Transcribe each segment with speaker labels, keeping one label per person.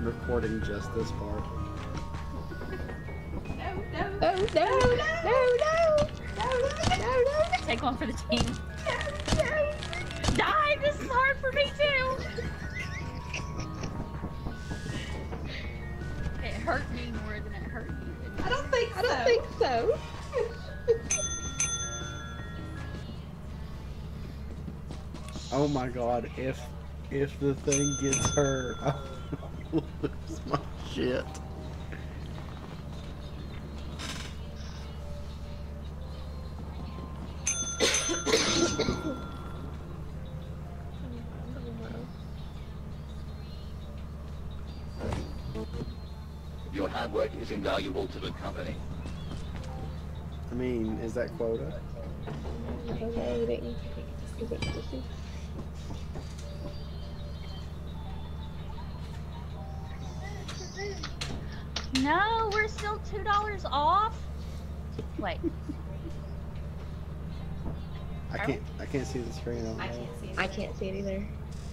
Speaker 1: I'm recording just this part.
Speaker 2: No. Take one for the team. No. Die! This is hard for me too. It hurt me more than it hurt you.
Speaker 3: I don't think so.
Speaker 1: Oh my god, if the thing gets hurt, I'll lose my shit.
Speaker 4: Your hard work is invaluable to the company.
Speaker 1: I mean, is that quota?
Speaker 2: No, we're still $2 off. Wait.
Speaker 1: I can't see the screen.
Speaker 3: I can't see it either.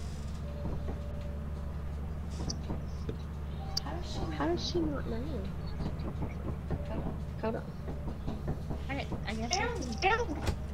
Speaker 3: How does she not know? Hold on.
Speaker 2: I guess.